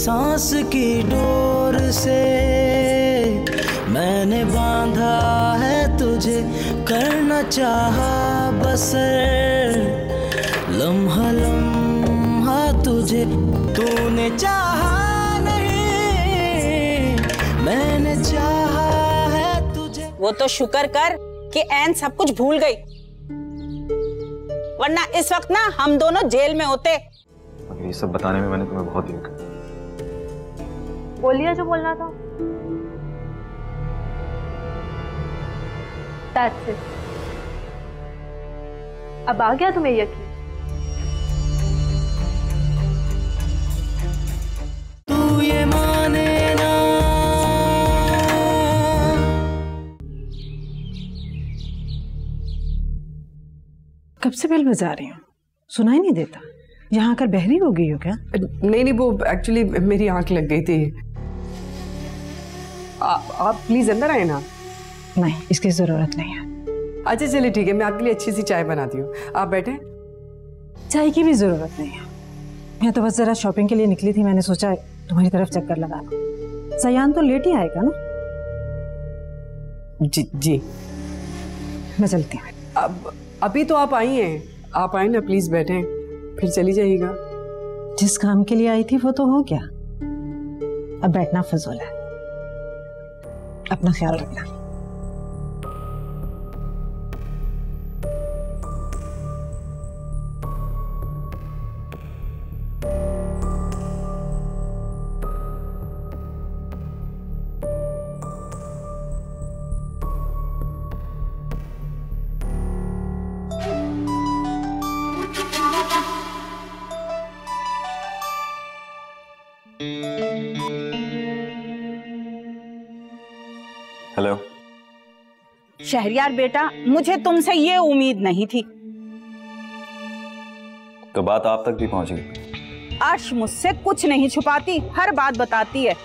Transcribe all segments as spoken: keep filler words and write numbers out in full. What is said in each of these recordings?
सांस की डोर से मैंने बांधा है तुझे, करना चाहा बसर लम्हा लम्हा तुझे, तूने चाहा नहीं मैंने चाहा है तुझे। वो तो शुक्र कर कि ऐन सब कुछ भूल गई, वरना इस वक्त ना हम दोनों जेल में होते। मगर ये सब बताने में मैंने तुम्हें बहुत देर कर। बोलिए जो बोलना था। That's it. अब आ गया तुम्हें यकीन? तू ये माने ना। कब से बेल बजा रही हूँ, सुनाई नहीं देता? यहाँ आकर बहरी हो गई हो क्या? नहीं नहीं, वो एक्चुअली मेरी आंख लग गई थी। आ, आप प्लीज अंदर आए ना। नहीं, इसकी जरूरत नहीं है। अच्छा चलिए ठीक है, मैं आपके लिए अच्छी सी चाय बनाती हूँ, आप बैठे। चाय की भी जरूरत नहीं है, मैं तो बस जरा शॉपिंग के लिए निकली थी, मैंने सोचा तुम्हारी तरफ चक्कर लगा लो। सयान तो लेट ही आएगा ना? जी जी मैं चलती हूँ। अब अभी तो आप आई हैं, आप आए ना, प्लीज बैठे, फिर चली जाइएगा। जिस काम के लिए आई थी वो तो हो गया, अब बैठना फजूल है। अपना ख्याल रखना। हेलो शहरयार बेटा, मुझे तुमसे ये उम्मीद नहीं थी। तो बात आप तक भी पहुंच गई। अर्श मुझसे कुछ नहीं छुपाती, हर बात बताती है,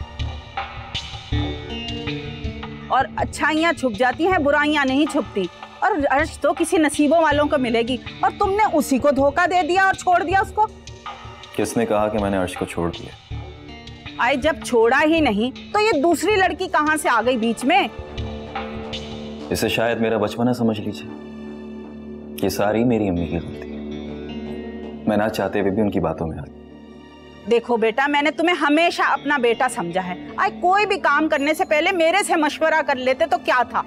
और अच्छाइयां छुप जाती हैं, बुराइयां नहीं छुपती। और अर्श तो किसी नसीबों वालों को मिलेगी, और तुमने उसी को धोखा दे दिया और छोड़ दिया उसको। किसने कहा कि मैंने अर्श को छोड़ दिया? आए जब छोड़ा ही नहीं तो ये दूसरी लड़की कहां से आ गई बीच में? इसे शायद मेरा बचपना समझ लीजिए। ये सारी मेरी अम्मी की गलती है, मैं ना चाहते हुए भी उनकी बातों में आ गई। देखो बेटा, मैंने तुम्हें हमेशा अपना बेटा समझा है। आए कोई भी काम करने से पहले मेरे से मशवरा कर लेते तो क्या था।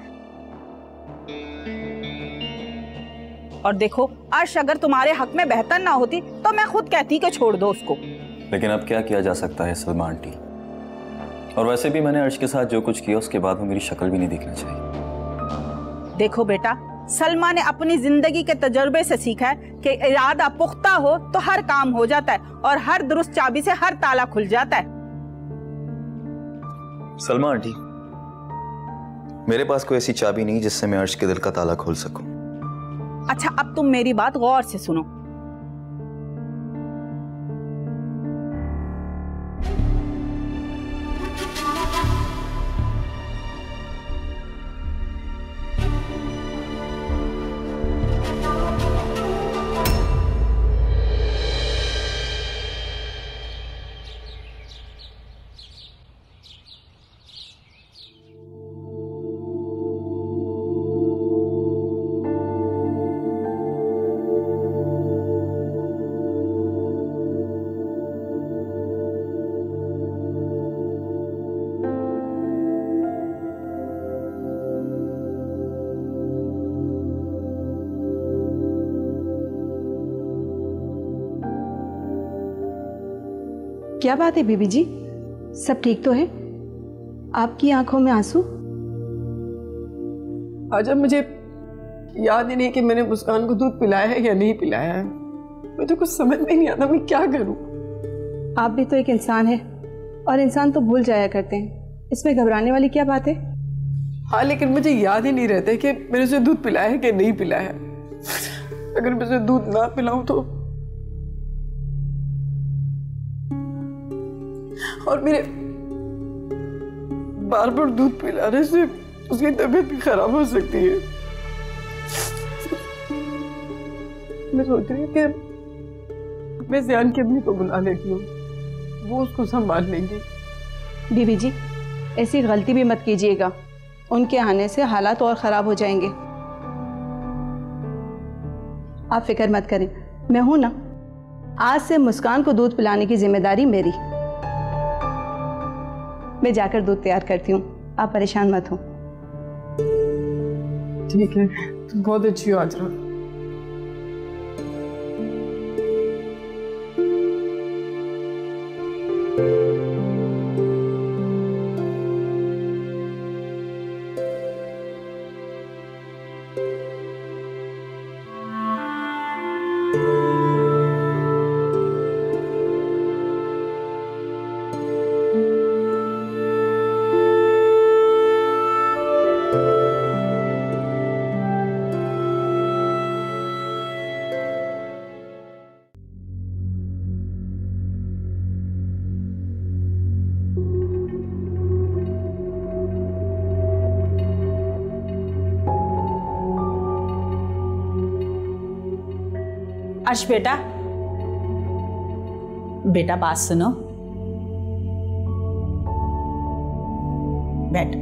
और देखो, अर्श अगर तुम्हारे हक में बेहतर ना होती तो मैं खुद कहती कि छोड़ दो उसको। लेकिन अब क्या किया जा सकता है सलमा आंटी? और वैसे भी मैंने अर्श के साथ जो कुछ किया उसके बाद वो मेरी शक्ल भी नहीं दिखना चाहिए। देखो बेटा, सलमा ने अपनी जिंदगी के तजुर्बे से सीखा है कि इरादा पुख्ता हो तो हर काम हो जाता है, और हर दुरुस्त चाबी से हर ताला खुल जाता है। सलमा आंटी, मेरे पास कोई ऐसी चाबी नहीं जिससे मैं अर्श के दिल का ताला खोल सकूं। अच्छा, अब तुम मेरी बात गौर से सुनो। क्या बात है बीबी जी, सब ठीक तो है? आपकी आंखों में आंसू? आज अब मुझे याद ही नहीं कि मैंने मुस्कान को दूध पिलाया है या नहीं पिलाया है। मुझे कुछ समझ में नहीं आता मैं क्या करूं। आप भी तो एक इंसान है, और इंसान तो भूल जाया करते हैं, इसमें घबराने वाली क्या बात है? हाँ, लेकिन मुझे याद ही नहीं रहता कि मैंने उसे दूध पिलाया है कि नहीं पिलाया है। अगर मैं उसे दूध ना पिलाऊं तो, और मेरे बार बार दूध पिलाने से उसकी तबीयत भी खराब हो सकती है। मैं सोच रही हूँ कि मैं ज़ियान की अम्मी को बुला लेती हूँ, वो उसको संभाल लेंगी। बीबी जी, ऐसी गलती भी मत कीजिएगा, उनके आने से हालात और ख़राब हो जाएंगे। आप फिक्र मत करें, मैं हूं ना। आज से मुस्कान को दूध पिलाने की जिम्मेदारी मेरी। मैं जाकर दूध तैयार करती हूँ, आप परेशान मत हो। ठीक है, तुम बहुत अच्छी हो आजरा। अर्श बेटा, बेटा बात सुनो। बैठ।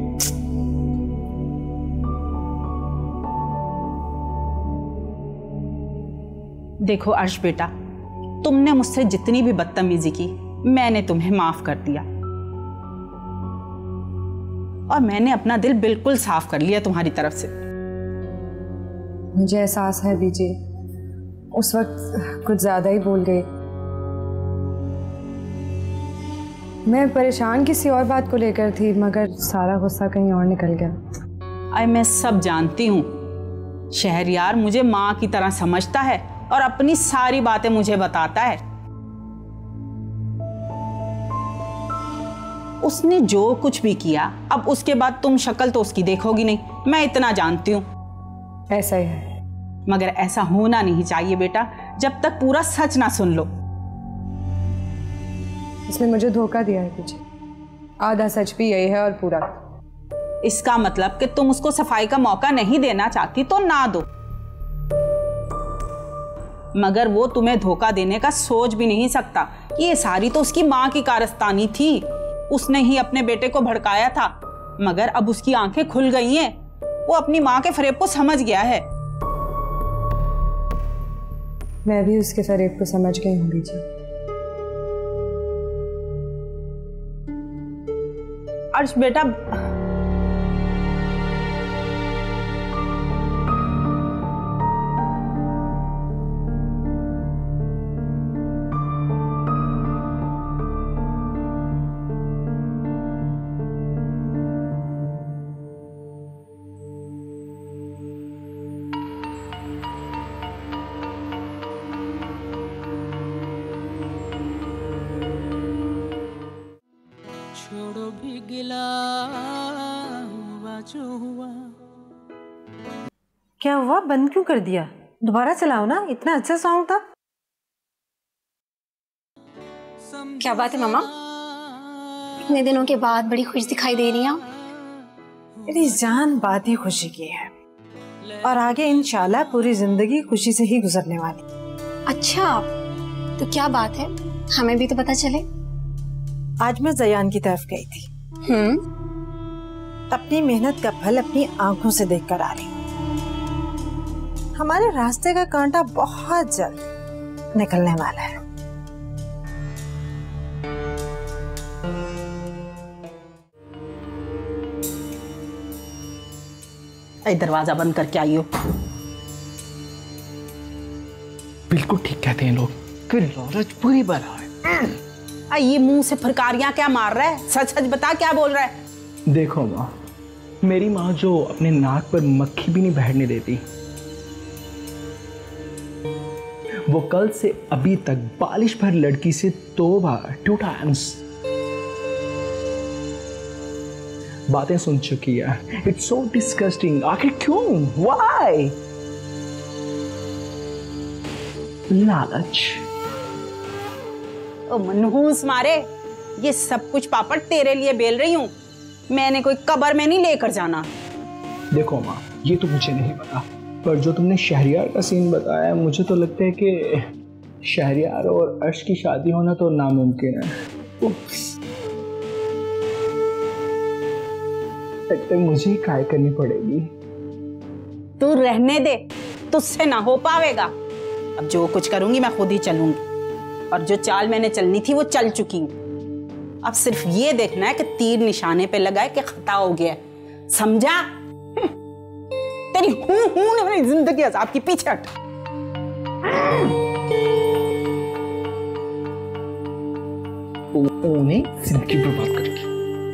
देखो अर्श बेटा, तुमने मुझसे जितनी भी बदतमीजी की मैंने तुम्हें माफ कर दिया, और मैंने अपना दिल बिल्कुल साफ कर लिया तुम्हारी तरफ से। मुझे एहसास है बीजी, उस वक्त कुछ ज्यादा ही बोल गई। मैं परेशान किसी और बात को लेकर थी, मगर सारा गुस्सा कहीं और निकल गया। अरे मैं सब जानती हूँ, शहरयार मुझे माँ की तरह समझता है और अपनी सारी बातें मुझे बताता है। उसने जो कुछ भी किया, अब उसके बाद तुम शक्ल तो उसकी देखोगी नहीं, मैं इतना जानती हूँ। ऐसा ही है, मगर ऐसा होना नहीं चाहिए बेटा, जब तक पूरा सच ना सुन लो। इसने मुझे धोखा दिया है पीछे, आधा सच भी यही है और पूरा। इसका मतलब कि तुम उसको सफाई का मौका नहीं देना चाहती तो ना दो, मगर वो तुम्हें धोखा देने का सोच भी नहीं सकता। ये सारी तो उसकी माँ की कारस्तानी थी, उसने ही अपने बेटे को भड़काया था। मगर अब उसकी आंखें खुल गई हैं, वो अपनी माँ के फरेब को समझ गया है। मैं भी उसके फरेब को समझ गई हूँ बीजी। अर्श बेटा, छोड़ो भी गिला हुआ जो हुआ। क्या हुआ, बंद क्यों कर दिया? दोबारा चलाओ ना, इतना अच्छा सॉन्ग था। क्या बात है मामा, इतने दिनों के बाद बड़ी खुश दिखाई दे रही हैं। मेरी जान बात ही खुशी की है, और आगे इंशाल्लाह पूरी जिंदगी खुशी से ही गुजरने वाली। अच्छा, तो क्या बात है, हमें भी तो पता चले। आज मैं जयान की तरफ गई थी। हम्म, अपनी मेहनत का फल अपनी आंखों से देख कर आ रही हूँ। हमारे रास्ते का कांटा बहुत जल्द निकलने वाला है। ऐ दरवाजा बंद करके आई हो। बिल्कुल ठीक कहते हैं लोग कि लालच बुरी बला है। आ, ये मुंह से फरकारियां क्या मार रहा है? सच सच बता, क्या बोल रहा है? देखो माँ, मेरी माँ जो अपने नाक पर मक्खी भी नहीं बैठने देती, वो कल से अभी तक बालिश भर लड़की से दो बार टू टाइम्स बातें सुन चुकी है। It's so disgusting. आखिर क्यों? व्हाई? लालच। ओ मनहूस मारे, ये सब कुछ पापड़ तेरे लिए बेल रही हूँ, मैंने कोई कब्र में नहीं लेकर जाना। देखो माँ, ये तो मुझे नहीं पता, पर जो तुमने शहरियार का सीन बताया, मुझे तो लगता है कि शहरियार और अर्श की शादी होना तो नामुमकिन है। लगता है मुझे ही काय करनी पड़ेगी। तू रहने दे, तुझसे ना हो पावेगा। अब जो कुछ करूंगी मैं खुद ही चलूंगी, और जो चाल मैंने चलनी थी वो चल चुकी हूँ। अब सिर्फ ये देखना है कि तीर निशाने पे लगा है कि खता हो गया है, समझा? तेरी हूं हूं ने मेरी जिंदगी अजाब की पीछे हट। उन्हें जिंदगी बर्बाद करके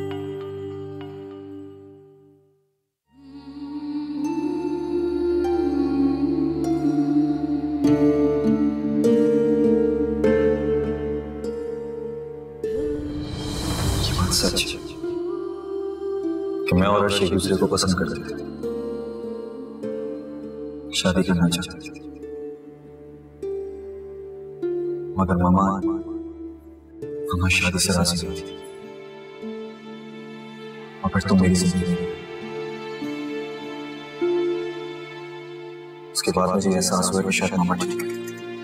सच कि मैं और अर्श एक दूसरे को पसंद करते थे, शादी करना चाहते थे, मगर मामा मामा शादी से राजी नहीं थी। मगर तुम मेरी जिंदगी में, उसके बाद मुझे एहसास हुआ कि शायद मामा ठीक है।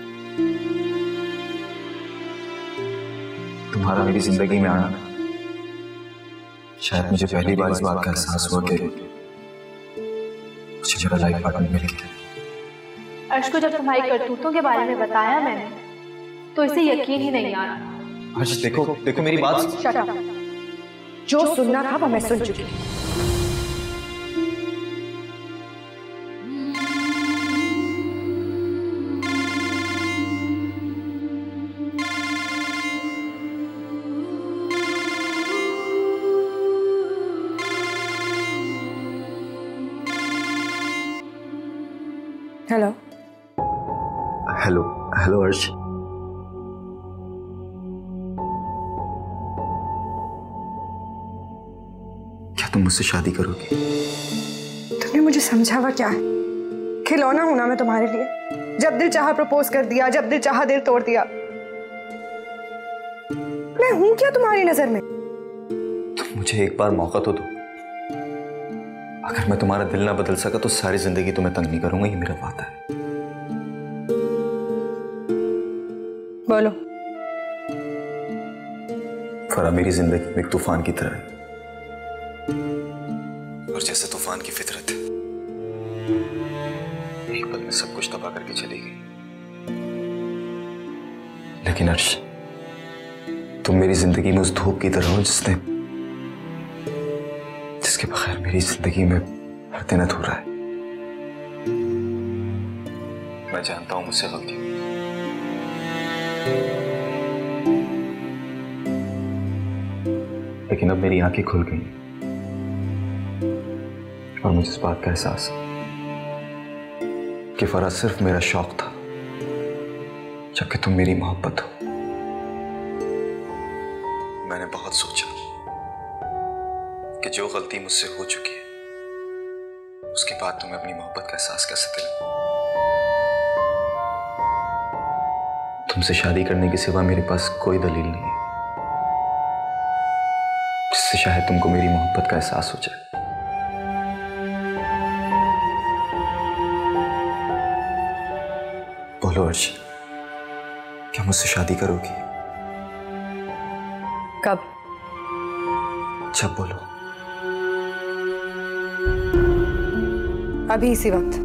तुम्हारा मेरी जिंदगी में आना, शायद मुझे पहली बार इस बात का एहसास हुआ कि मुझे मेरा लाइफ पार्टनर मिल गया। अर्श को जब तुम्हारी करतूतों के बारे में बताया मैंने, तो इसे यकीन ही नहीं आ रहा। अर्श देखो देखो मेरी बात। Shut up. जो सुनना था वो मैं सुन चुकी हूँ। हेलो हेलो हेलो अर्श, क्या तुम मुझसे शादी करोगी? तुमने मुझे समझा हुआ क्या है? खिलौना हूं ना मैं तुम्हारे लिए? जब दिल चाहा प्रपोज कर दिया, जब दिल चाहा दिल तोड़ दिया। मैं हूं क्या तुम्हारी नजर में? तुम मुझे एक बार मौका तो दो। अगर मैं तुम्हारा दिल ना बदल सका तो सारी जिंदगी तुम्हें तंग नहीं करूंगा, ये मेरा वादा है। बोलो। फरा मेरी जिंदगी में एक तूफान की तरह है, और जैसे तूफान की फितरत है, एक पल में सब कुछ तबाह करके चली गई। लेकिन अर्श, तुम मेरी जिंदगी में उस धूप की तरह हो जिसने जिसके बगैर मेरी जिंदगी में हर दिन अधूरा है। मैं जानता हूं मुझसे गलती हुई, लेकिन अब मेरी आंखें खुल गई और मुझे इस बात का एहसास है कि फराज सिर्फ मेरा शौक था, जबकि तुम मेरी मोहब्बत हो। मैंने बहुत सोचा कि जो गलती मुझसे हो चुकी है, उसके बाद तुम्हें अपनी मोहब्बत का एहसास कैसे दिलाऊं। तुमसे शादी करने के सिवा मेरे पास कोई दलील नहीं है जिससे शायद तुमको मेरी मोहब्बत का एहसास हो जाए। बोलो अर्श, क्या मुझसे शादी करोगी? कब? जब बोलो। अभी इसी वक्त।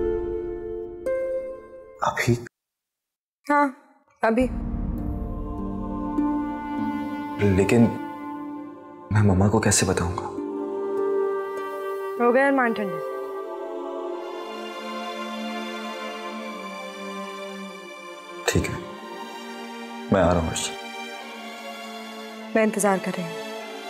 अभी? हाँ अभी। लेकिन मैं मम्मा को कैसे बताऊंगा? हो गया अरमान ठंडे। ठीक है, मैं आ रहा हूँ अर्श। मैं इंतजार कर रही हूँ।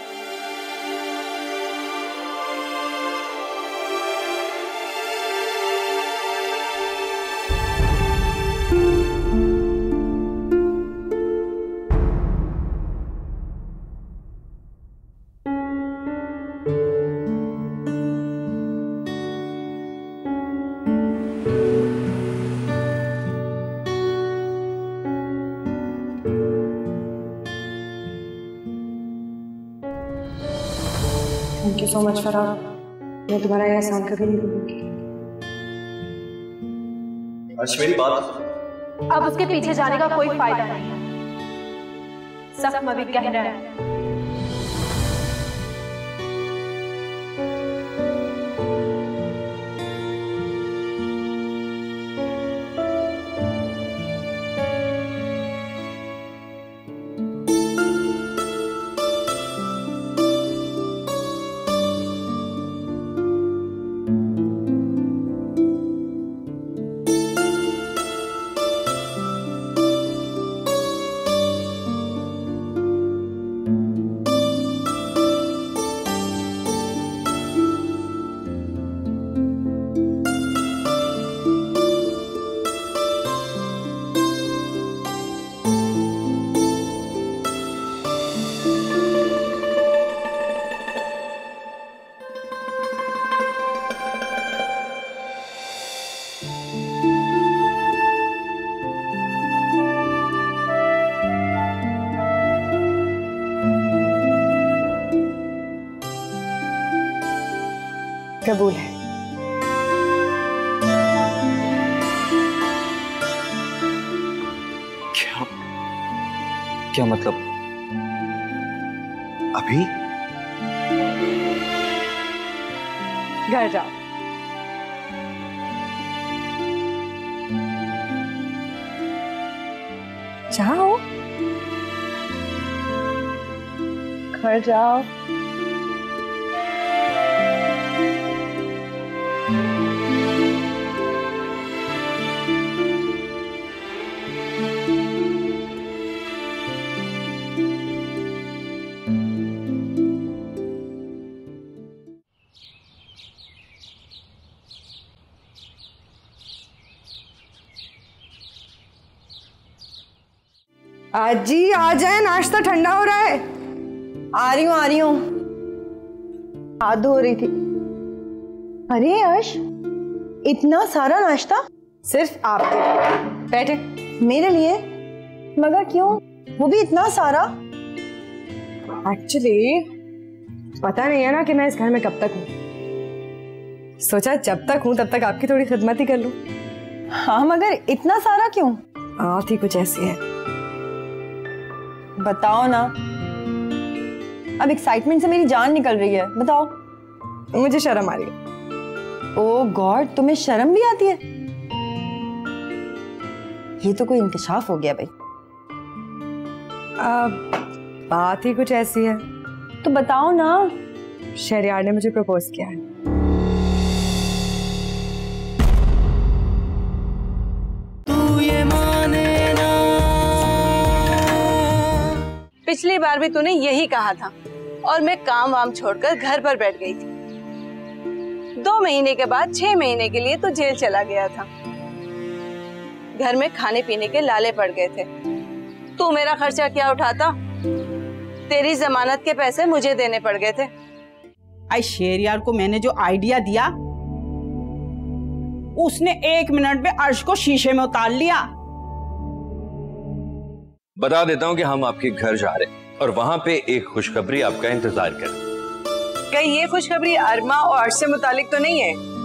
थैंक यू सो मच फरा, मैं तुम्हारा यह एहसान कभी नहीं भूलूंगी। अर्श मेरी बात। अब उसके पीछे जाने का कोई फायदा नहीं है। जख्म अभी गहरा है। कबूल है। क्या क्या मतलब? अभी घर जाओ। जाओ, घर जाओ। आज जी आ जाए, नाश्ता ठंडा हो रहा है। आ रही हूँ आ रही हूँ। हाथ धो रही थी। अरे यश, इतना सारा नाश्ता सिर्फ आपके लिए। बैठे। मेरे लिए? मगर क्यों, वो भी इतना सारा? एक्चुअली पता नहीं है ना कि मैं इस घर में कब तक हूँ। सोचा जब तक हूँ तब तक आपकी थोड़ी खिदमत ही कर लूँ। हाँ, मगर इतना सारा क्यों? बात ही कुछ ऐसी है। बताओ ना, अब एक्साइटमेंट से मेरी जान निकल रही है। बताओ। मुझे शर्म आ रही है। ओह गॉड, तुम्हें शर्म भी आती है? ये तो कोई इंकशाफ हो गया भाई। अब बात ही कुछ ऐसी है। तो बताओ ना। शहरयार ने मुझे प्रपोज किया है। तू ये माने ना। पिछली बार भी तूने यही कहा था और मैं काम वाम छोड़कर घर पर बैठ गई थी। दो महीने के बाद छह महीने के लिए तो जेल चला गया था। घर में खाने पीने के लाले पड़ गए थे। तू मेरा खर्चा क्या उठाता? तेरी जमानत के पैसे मुझे देने पड़ गए थे। आई शेरयार को मैंने जो आइडिया दिया, उसने एक मिनट में अर्श को शीशे में उतार लिया। बता देता हूँ कि हम आपके घर जा रहे हैं और वहां पे एक खुशखबरी आपका इंतजार कर। कहीं ये खुशखबरी अरमा और अर्श से मुतालिक तो नहीं है?